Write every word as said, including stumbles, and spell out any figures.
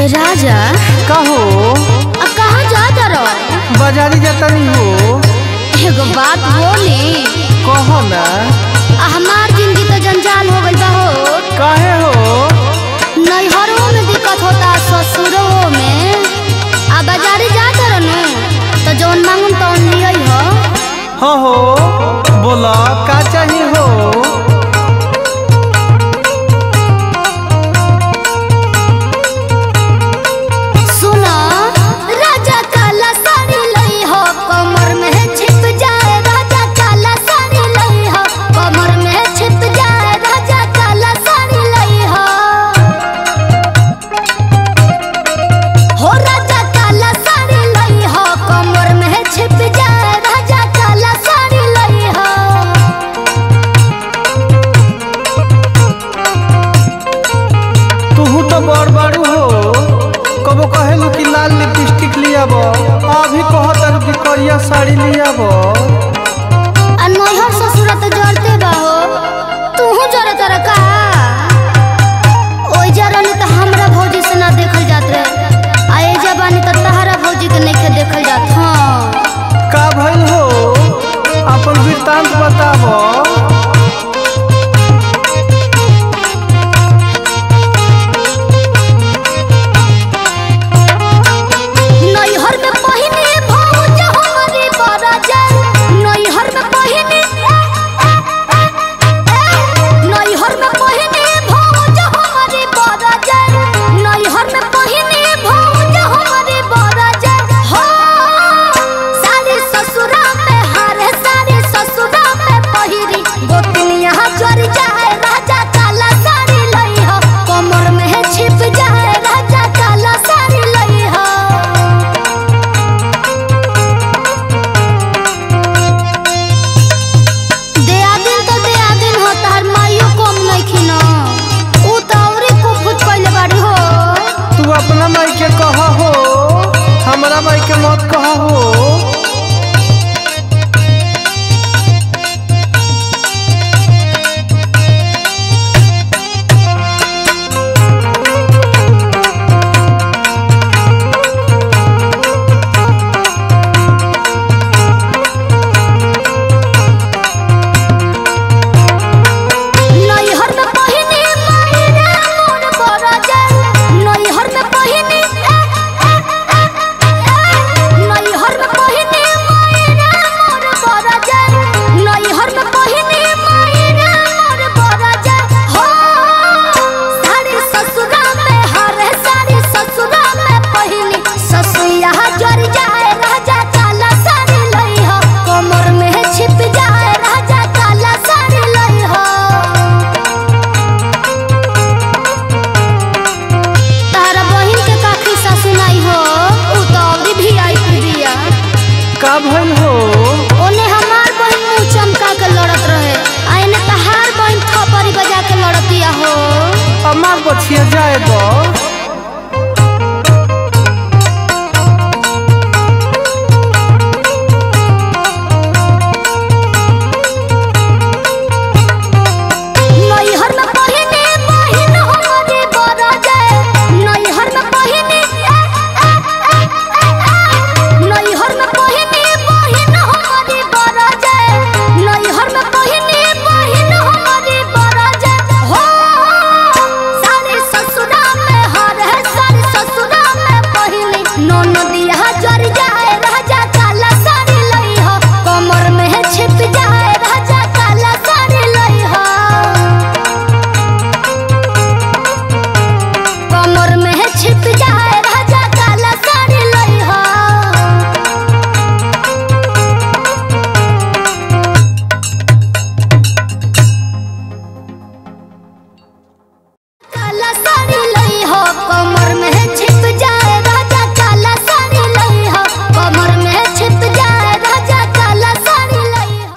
ए राजा कहो अब कहाँ जाता रहो? बाजारी जाता नहीं हो। एगो बात बोली कहो ना। हमार जिंदगी तो जंजाल हो गई बा हो। काहे हो? नैहरों में दिक्कत होता ससुरों में। आ बाजारी जाता रहो तो जौन मांगम तो लिया हो। हाँ हो बोला का चाहिए हो। अभी कहतर कि करिया साड़ी लिया बो। नैहर ससुर तो जरते बा हो। तू जरत रहा ओई जरनी तो हमरा भौजी से ना देखल जात रहे। आ ए जबानी तो तहरा भौजी के नहीं देखल जात। हाँ का भइल हो अपन वृत्तांत बताबो। अपना माई के कहा हो हमारा माई के मत कहा हो। का भइल हो? ओने हमार बहन मुंह चमका के लड़त रहे। आइने तहार बहन थपरी बजा के लड़तिया हो। हमार बछिया जाए दो। काला साड़ी